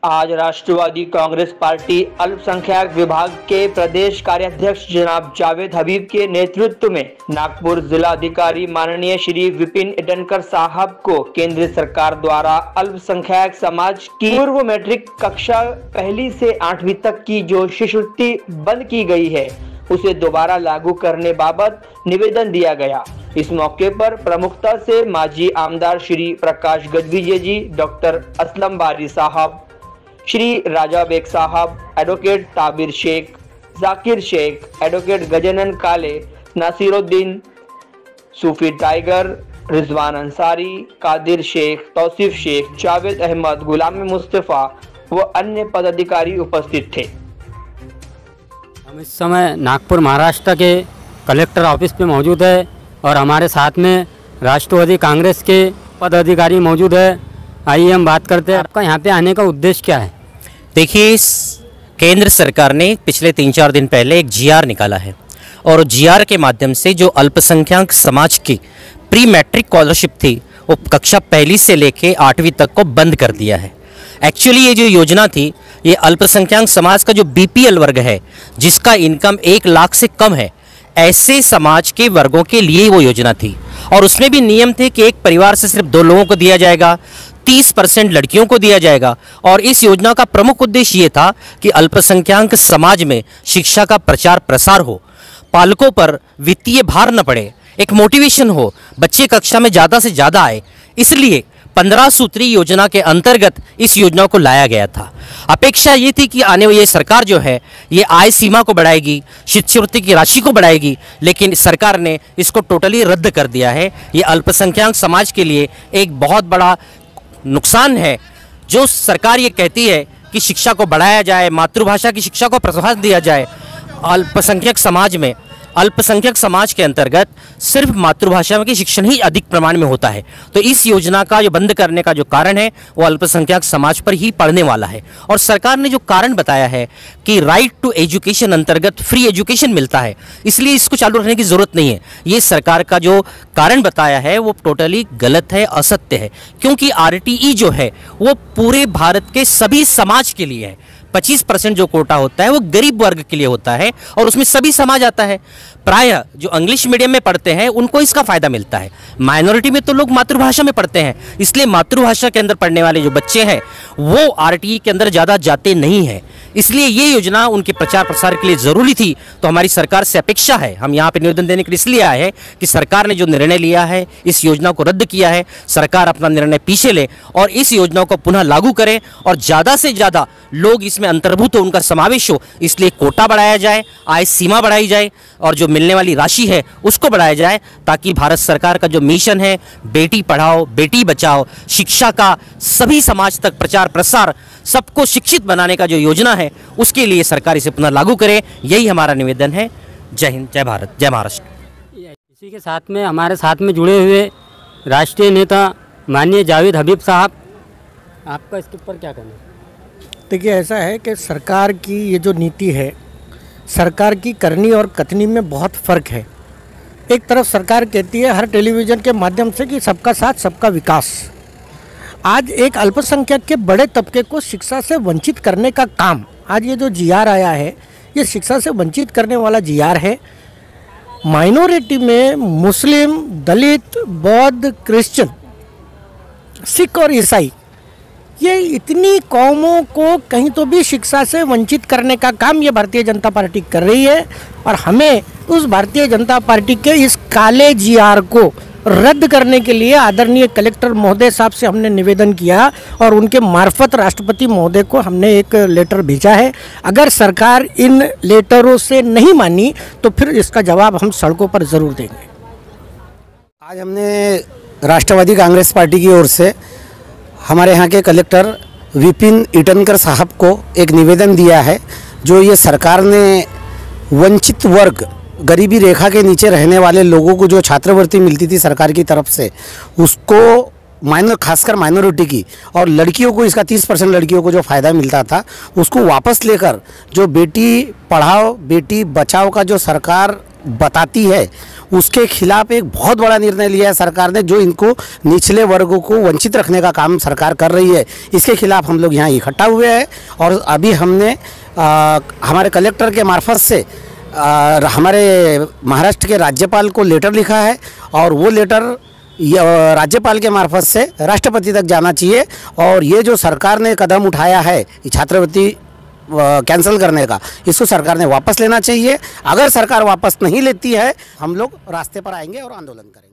आज राष्ट्रवादी कांग्रेस पार्टी अल्पसंख्यक विभाग के प्रदेश कार्याध्यक्ष जनाब जावेद हबीब के नेतृत्व में नागपुर जिलाधिकारी माननीय श्री विपिन ईटनकर साहब को केंद्र सरकार द्वारा अल्पसंख्यक समाज की पूर्व मैट्रिक कक्षा 1 से 8वीं तक की जो शिष्यवृत्ति बंद की गई है उसे दोबारा लागू करने बाबत निवेदन दिया गया। इस मौके पर प्रमुखता से माजी आमदार श्री प्रकाश गजबीजे जी, डॉक्टर असलम बारी साहब, श्री राजा बेग साहब, advocate Tabir Shaikh, Zakir Shaikh, advocate Gajanan Kale, Nasiruddin, Sufi tiger, Rizwan Ansari, Qadir Shaikh, Tausif Shaikh, Javed Ahmad, Ghulam Mustafa व अन्य पदाधिकारी उपस्थित थे। हम इस समय नागपुर महाराष्ट्र के कलेक्टर ऑफिस पे मौजूद है और हमारे साथ में राष्ट्रवादी कांग्रेस के पदाधिकारी मौजूद है। आइए हम बात करते हैं, आपका यहाँ पे आने का उद्देश्य क्या है? देखिए, केंद्र सरकार ने पिछले 3-4 दिन पहले एक जीआर निकाला है और जीआर के माध्यम से जो अल्पसंख्यक समाज की प्री मैट्रिक स्कॉलरशिप थी वो कक्षा 1 से लेके 8वीं तक को बंद कर दिया है। एक्चुअली ये जो योजना थी ये अल्पसंख्यक समाज का जो बीपीएल वर्ग है, जिसका इनकम 1 लाख से कम है, ऐसे समाज के वर्गों के लिए वो योजना थी। और उसमें भी नियम थे कि एक परिवार से सिर्फ 2 लोगों को दिया जाएगा, 30% लड़कियों को दिया जाएगा। और इस योजना का प्रमुख उद्देश्य ये था कि अल्पसंख्यक समाज में शिक्षा का प्रचार प्रसार हो, पालकों पर वित्तीय भार न पड़े, एक मोटिवेशन हो, बच्चे कक्षा में ज़्यादा से ज़्यादा आए। इसलिए 15 सूत्री योजना के अंतर्गत इस योजना को लाया गया था। अपेक्षा ये थी कि आने वाली सरकार जो है ये आय सीमा को बढ़ाएगी, शिष्यवृत्ति की राशि को बढ़ाएगी, लेकिन सरकार ने इसको टोटली रद्द कर दिया है। ये अल्पसंख्यक समाज के लिए एक बहुत बड़ा नुकसान है। जो सरकार ये कहती है कि शिक्षा को बढ़ाया जाए, मातृभाषा की शिक्षा को प्रोत्साहन दिया जाए, अल्पसंख्यक समाज के अंतर्गत सिर्फ मातृभाषा की शिक्षण ही अधिक प्रमाण में होता है। तो इस योजना का जो बंद करने का जो कारण है वो अल्पसंख्यक समाज पर ही पड़ने वाला है। और सरकार ने जो कारण बताया है कि राइट टू एजुकेशन अंतर्गत फ्री एजुकेशन मिलता है, इसलिए इसको चालू रखने की ज़रूरत नहीं है। ये सरकार का जो कारण बताया है वो टोटली गलत है, असत्य है। क्योंकि आरटीई जो है वो पूरे भारत के सभी समाज के लिए है। 25% जो कोटा होता है वो गरीब वर्ग के लिए होता है और उसमें सभी समाज आता है। प्रायः जो इंग्लिश मीडियम में पढ़ते हैं उनको इसका फ़ायदा मिलता है। माइनॉरिटी में तो लोग मातृभाषा में पढ़ते हैं, इसलिए मातृभाषा के अंदर पढ़ने वाले जो बच्चे हैं वो आरटीई के अंदर ज़्यादा जाते नहीं हैं। इसलिए ये योजना उनके प्रचार प्रसार के लिए ज़रूरी थी। तो हमारी सरकार से अपेक्षा है, हम यहाँ पे निवेदन देने के लिए इसलिए आए हैं कि सरकार ने जो निर्णय लिया है, इस योजना को रद्द किया है, सरकार अपना निर्णय पीछे ले और इस योजना को पुनः लागू करे और ज़्यादा से ज़्यादा लोग इसमें अंतर्भूत हो, उनका समावेश हो। इसलिए कोटा बढ़ाया जाए, आय सीमा बढ़ाई जाए और जो मिलने वाली राशि है उसको बढ़ाया जाए, ताकि भारत सरकार का जो मिशन है बेटी पढ़ाओ बेटी बचाओ, शिक्षा का सभी समाज तक प्रचार प्रसार, सबको शिक्षित बनाने का जो योजना है उसके लिए सरकार इसे पुनः लागू करे। यही हमारा निवेदन है। जय हिंद, जय भारत, जय महाराष्ट्र। इसी के साथ में हमारे साथ में जुड़े हुए राष्ट्रीय नेता माननीय जावेद हबीब साहब, आपका इसके ऊपर क्या कहना है? देखिए, ऐसा है कि सरकार की ये जो नीति है, सरकार की करनी और कथनी में बहुत फ़र्क है। एक तरफ सरकार कहती है हर टेलीविज़न के माध्यम से कि सबका साथ सबका विकास। आज एक अल्पसंख्यक के बड़े तबके को शिक्षा से वंचित करने का काम, आज ये जो जीआर आया है ये शिक्षा से वंचित करने वाला जीआर है। माइनॉरिटी में मुस्लिम, दलित, बौद्ध, क्रिश्चियन, सिख और ईसाई, ये इतनी कौमों को कहीं तो भी शिक्षा से वंचित करने का काम ये भारतीय जनता पार्टी कर रही है। और हमें उस भारतीय जनता पार्टी के इस काले जीआर को रद्द करने के लिए आदरणीय कलेक्टर महोदय साहब से हमने निवेदन किया और उनके मार्फत राष्ट्रपति महोदय को हमने एक लेटर भेजा है। अगर सरकार इन लेटरों से नहीं मानी तो फिर इसका जवाब हम सड़कों पर ज़रूर देंगे। आज हमने राष्ट्रवादी कांग्रेस पार्टी की ओर से हमारे यहाँ के कलेक्टर विपिन ईटनकर साहब को एक निवेदन दिया है। जो ये सरकार ने वंचित वर्ग, गरीबी रेखा के नीचे रहने वाले लोगों को जो छात्रवृत्ति मिलती थी सरकार की तरफ से, उसको खासकर माइनॉरिटी की और लड़कियों को, इसका 30% लड़कियों को जो फ़ायदा मिलता था उसको वापस लेकर जो बेटी पढ़ाओ बेटी बचाओ का जो सरकार बताती है, उसके खिलाफ एक बहुत बड़ा निर्णय लिया है सरकार ने, जो इनको निचले वर्गों को वंचित रखने का काम सरकार कर रही है। इसके खिलाफ हम लोग यहाँ इकट्ठा हुए हैं और अभी हमने हमारे कलेक्टर के मार्फत से हमारे महाराष्ट्र के राज्यपाल को लेटर लिखा है और वो लेटर राज्यपाल के मार्फत से राष्ट्रपति तक जाना चाहिए। और ये जो सरकार ने कदम उठाया है छात्रवृत्ति कैंसिल करने का, इसको सरकार ने वापस लेना चाहिए। अगर सरकार वापस नहीं लेती है, हम लोग रास्ते पर आएंगे और आंदोलन करेंगे।